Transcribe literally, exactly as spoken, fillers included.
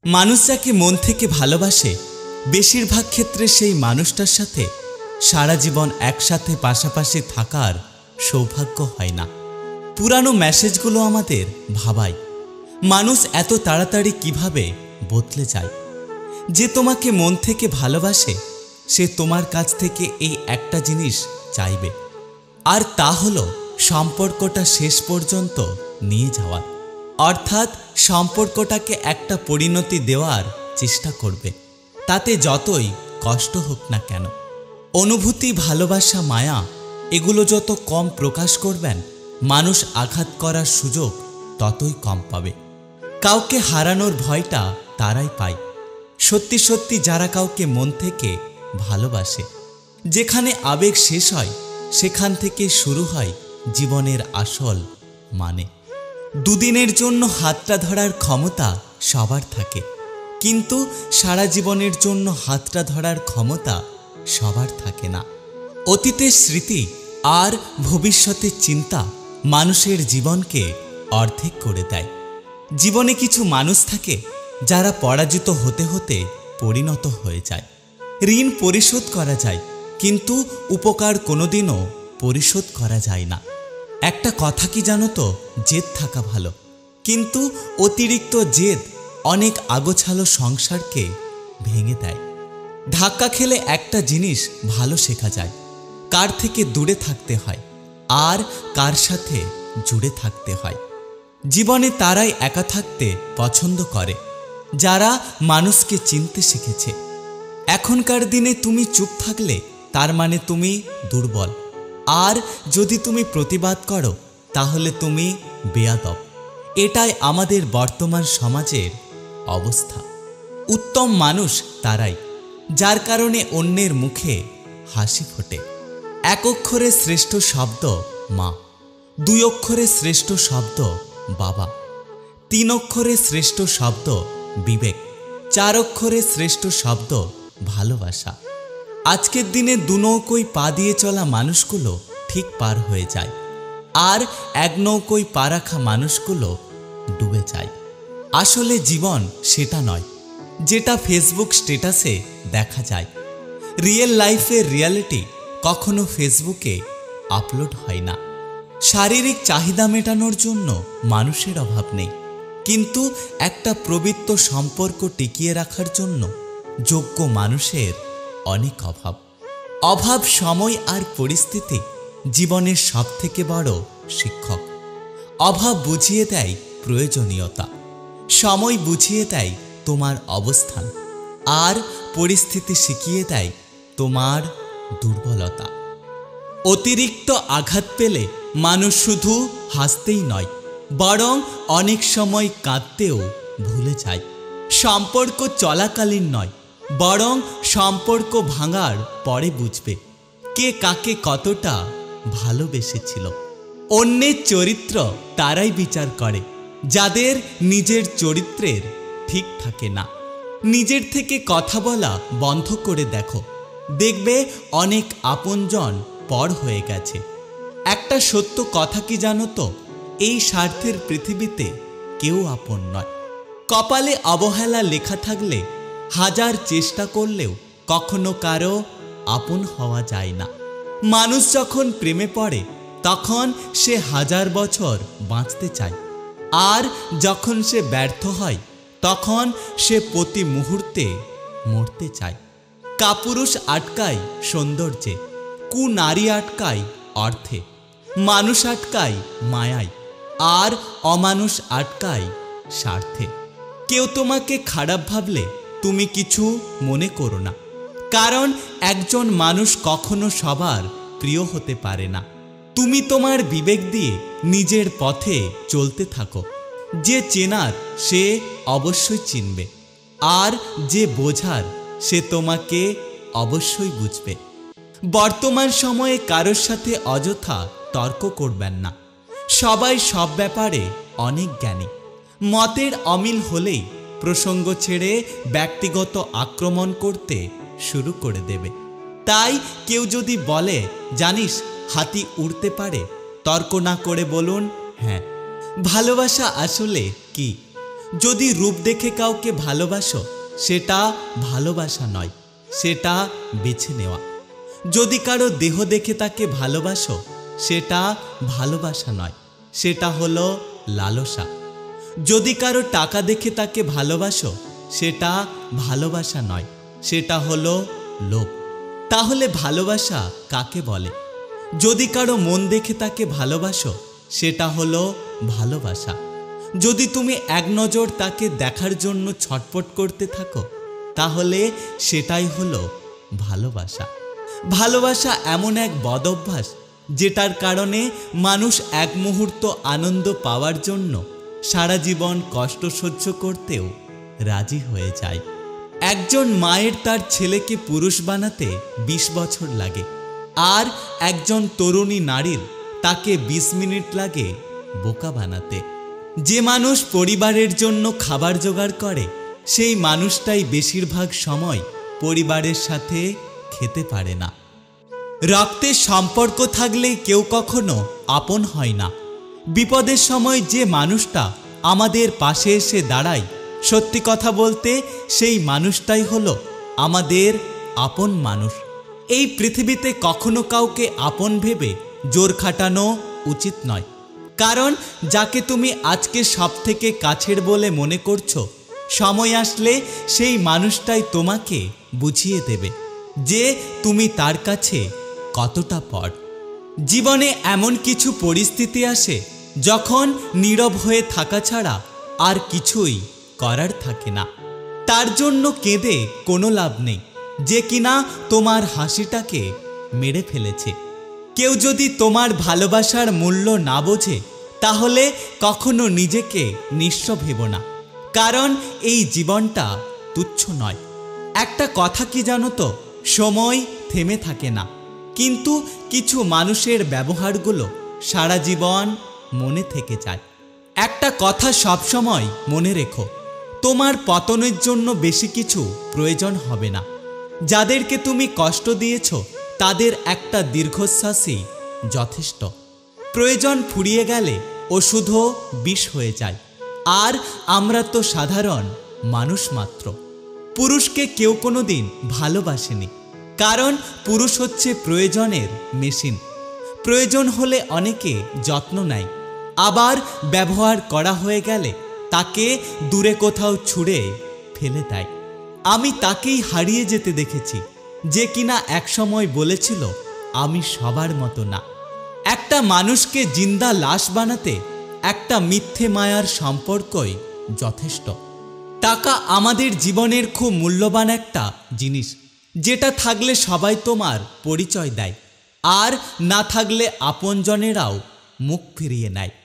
মানুষ যাকে মন থেকে ভালোবাসে বেশিরভাগ ক্ষেত্রে সেই মানুষটার সাথে সারা জীবন একসাথে পাশাপাশি থাকার সৌভাগ্য হয় না। পুরানো মেসেজগুলো আমাদের ভাবায় মানুষ এত তাড়াতাড়ি কিভাবে বদলে যায়। যে তোমাকে মন থেকে ভালোবাসে সে তোমার কাছ থেকে এই একটা জিনিস চাইবে, আর তা হলো সম্পর্কটা শেষ পর্যন্ত নিয়ে যাওয়ার, অর্থাৎ সম্পর্কটাকে একটা পরিণতি দেওয়ার চেষ্টা করবে, তাতে যতই কষ্ট হোক না কেন। অনুভূতি, ভালোবাসা, মায়া এগুলো যত কম প্রকাশ করবেন মানুষ আঘাত করার সুযোগ ততই কম পাবে। কাউকে হারানোর ভয়টা তারাই পায় সত্যি সত্যি যারা কাউকে মন থেকে ভালোবাসে। যেখানে আবেগ শেষ হয় সেখান থেকে শুরু হয় জীবনের আসল মানে। দুদিনের জন্য হাতটা ধরার ক্ষমতা সবার থাকে, কিন্তু সারা জীবনের জন্য হাতটা ধরার ক্ষমতা সবার থাকে না। অতীতের স্মৃতি আর ভবিষ্যতের চিন্তা মানুষের জীবনকে অর্ধেক করে দেয়। জীবনে কিছু মানুষ থাকে যারা পরাজিত হতে হতে পরিণত হয়ে যায়। ঋণ পরিশোধ করা যায়, কিন্তু উপকার কোনোদিনও পরিশোধ করা যায় না। একটা কথা কি জানো তো, জেদ থাকা ভালো, কিন্তু অতিরিক্ত জেদ অনেক আগোছালো সংসারকে ভেঙে দেয়। ধাক্কা খেলে একটা জিনিস ভালো শেখা যায়, কার থেকে দূরে থাকতে হয় আর কার সাথে জুড়ে থাকতে হয়। জীবনে তারাই একা থাকতে পছন্দ করে যারা মানুষকে চিনতে শিখেছে। এখনকার দিনে তুমি চুপ থাকলে তার মানে তুমি দুর্বল, আর যদি তুমি প্রতিবাদ করো তাহলে তুমি বেয়াদব। এটাই আমাদের বর্তমান সমাজের অবস্থা। উত্তম মানুষ তারাই যার কারণে অন্যের মুখে হাসি ফোটে। এক অক্ষরে শ্রেষ্ঠ শব্দ মা, দুই অক্ষরে শ্রেষ্ঠ শব্দ বাবা, তিন অক্ষরে শ্রেষ্ঠ শব্দ বিবেক, চার অক্ষরে শ্রেষ্ঠ শব্দ ভালোবাসা। আজকের দিনে দু নৌকোয় পা দিয়ে চলা মানুষগুলো ঠিক পার হয়ে যায়, আর এক নৌকোয় পা রাখা মানুষগুলো ডুবে যায়। আসলে জীবন সেটা নয় যেটা ফেসবুক স্ট্যাটাসে দেখা যায়। রিয়েল লাইফের রিয়ালিটি কখনো ফেসবুকে আপলোড হয় না। শারীরিক চাহিদা মেটানোর জন্য মানুষের অভাব নেই, কিন্তু একটা পবিত্র সম্পর্ক টিকিয়ে রাখার জন্য যোগ্য মানুষের অনেক অভাব। অভাব, সময় আর পরিস্থিতি জীবনের সবথেকে বড় শিক্ষক। অভাব বুঝিয়ে দেয় প্রয়োজনীয়তা, সময় বুঝিয়ে দেয় তোমার অবস্থান, আর পরিস্থিতি শিখিয়ে দেয় তোমার দুর্বলতা। অতিরিক্ত আঘাত পেলে মানুষ শুধু হাসতেই নয়, বরং অনেক সময় কাঁদতেও ভুলে যায়। সম্পর্ক চলাকালীন নয়, বরং সম্পর্ক ভাঙার পরে বুঝবে কে কাকে কতটা ভালোবেসেছিল। অন্যের চরিত্র তারাই বিচার করে যাদের নিজের চরিত্রের ঠিক থাকে না। নিজের থেকে কথা বলা বন্ধ করে দেখো, দেখবে অনেক আপনজন পর হয়ে গেছে। একটা সত্য কথা কি জানো তো, এই স্বার্থের পৃথিবীতে কেউ আপন নয়। কপালে অবহেলা লেখা থাকলে হাজার চেষ্টা করলেও কখনো কারো আপন হওয়া যায় না। মানুষ যখন প্রেমে পড়ে তখন সে হাজার বছর বাঁচতে চায়, আর যখন সে ব্যর্থ হয় তখন সে প্রতি মুহূর্তে মরতে চায়। কাপুরুষ আটকায় সৌন্দর্যে, কুনারী আটকায় অর্থে, মানুষ আটকায় মায়ায়, আর অমানুষ আটকায় স্বার্থে। কেউ তোমাকে খারাপ ভাবলে তুমি কিছু মনে করো না, কারণ একজন মানুষ কখনো সবার প্রিয় হতে পারে না। তুমি তোমার বিবেক দিয়ে নিজের পথে চলতে থাকো। যে চেনার সে অবশ্যই চিনবে, আর যে বোঝার সে তোমাকে অবশ্যই বুঝবে। বর্তমান সময়ে কারোর সাথে অযথা তর্ক করবেন না। সবাই সব ব্যাপারে অনেক জ্ঞানী। মতের অমিল হলেই প্রসঙ্গ ছেড়ে ব্যক্তিগত আক্রমণ করতে শুরু করে দেবে। তাই কেউ যদি বলে জানিস হাতি উড়তে পারে, তর্ক না করে বলুন হ্যাঁ। ভালোবাসা আসলে কি? যদি রূপ দেখে কাউকে ভালোবাসো সেটা ভালোবাসা নয়, সেটা বেছে নেওয়া। যদি কারো দেহ দেখে তাকে ভালোবাসো সেটা ভালোবাসা নয়, সেটা হলো লালসা। যদি কারো টাকা দেখে তাকে ভালোবাসো সেটা ভালোবাসা নয়, সেটা হলো লোভ। তাহলে ভালোবাসা কাকে বলে? যদি কারো মন দেখে তাকে ভালোবাসো সেটা হলো ভালোবাসা। যদি তুমি এক নজর তাকে দেখার জন্য ছটফট করতে থাকো তাহলে সেটাই হলো ভালোবাসা। ভালোবাসা এমন এক বদ অভ্যাস যেটার কারণে মানুষ এক মুহূর্ত আনন্দ পাওয়ার জন্য সারা জীবন কষ্ট সহ্য করতেও রাজি হয়ে যায়। একজন মায়ের তার ছেলেকে পুরুষ বানাতে বিশ বছর লাগে, আর একজন তরুণী নারীর তাকে বিশ মিনিট লাগে বোকা বানাতে। যে মানুষ পরিবারের জন্য খাবার জোগাড় করে সেই মানুষটাই বেশিরভাগ সময় পরিবারের সাথে খেতে পারে না। রক্তের সম্পর্ক থাকলেই কেউ কখনো আপন হয় না। বিপদের সময় যে মানুষটা আমাদের পাশে এসে দাঁড়ায়, সত্যি কথা বলতে সেই মানুষটাই হলো আমাদের আপন মানুষ। এই পৃথিবীতে কখনো কাউকে আপন ভেবে জোর খাটানো উচিত নয়, কারণ যাকে তুমি আজকে সব থেকে কাছের বলে মনে করছো, সময় আসলে সেই মানুষটাই তোমাকে বুঝিয়ে দেবে যে তুমি তার কাছে কতটা পর। জীবনে এমন কিছু পরিস্থিতি আসে যখন নীরব হয়ে থাকা ছাড়া আর কিছুই করার থাকে না। তার জন্য কেঁদে কোনো লাভ নেই যে কিনা তোমার হাসিটাকে মেরে ফেলেছে। কেউ যদি তোমার ভালোবাসার মূল্য না বোঝে তাহলে কখনো নিজেকে নিঃস্ব ভেবো না, কারণ এই জীবনটা তুচ্ছ নয়। একটা কথা কি জানো তো, সময় থেমে থাকে না, কিন্তু কিছু মানুষের ব্যবহারগুলো সারা জীবন মনে থেকে যায়। একটা কথা সবসময় মনে রেখো, তোমার পতনের জন্য বেশি কিছু প্রয়োজন হবে না। যাদেরকে তুমি কষ্ট দিয়েছ তাদের একটা দীর্ঘশ্বাসই যথেষ্ট। প্রয়োজন ফুরিয়ে গেলে ওষুধও বিষ হয়ে যায়, আর আমরা তো সাধারণ মানুষ মাত্র। পুরুষকে কেউ কোনো দিন ভালোবাসেনি, কারণ পুরুষ হচ্ছে প্রয়োজনের মেশিন। প্রয়োজন হলে অনেকে যত্ন নেয়, আবার ব্যবহার করা হয়ে গেলে তাকে দূরে কোথাও ছুঁড়ে ফেলে দেয়। আমি তাকেই হারিয়ে যেতে দেখেছি যে কিনা একসময় বলেছিল আমি সবার মতো না। একটা মানুষকে জিন্দা লাশ বানাতে একটা মিথ্যে মায়ার সম্পর্কই যথেষ্ট। টাকা আমাদের জীবনের খুব মূল্যবান একটা জিনিস, যেটা থাকলে সবাই তোমার পরিচয় দেয়, আর না থাকলে আপনজনেরাও মুখ ফিরিয়ে নেয়।